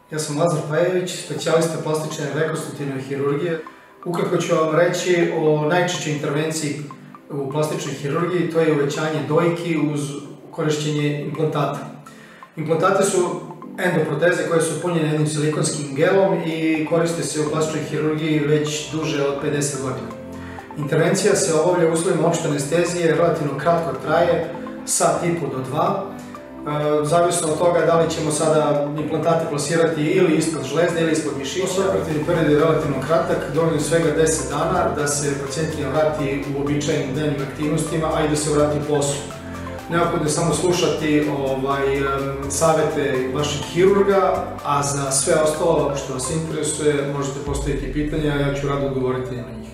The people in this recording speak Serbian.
Ja sam Lazar Pajević, specijalista plastične i rekonstruktivne hirurgije. Ukratko ću vam reći o najčešćoj intervenciji u plastičnoj hirurgiji, to je uvećanje dojki uz korišćenje implantata. Implantate su endoproteze koje su punjene jednim silikonskim gelom i koriste se u plastičnoj hirurgiji već duže od 50 godina. Intervencija se obavlja u uslovima opšte anestezije, relativno kratko traje, sat i po do 2. Zavisno od toga da li ćemo sada implantate plasirati ili ispod žlezde ili ispod mišića. Operativni period je relativno kratak, dovoljno svega 10 dana da se pacijentima vrati u uobičajenim dnevnim aktivnostima, a i da se vrati poslu. Neophodno je samo slušati savete vašeg hirurga, a za sve ostalo što vas interesuje možete postaviti pitanja, ja ću rado odgovoriti na njih.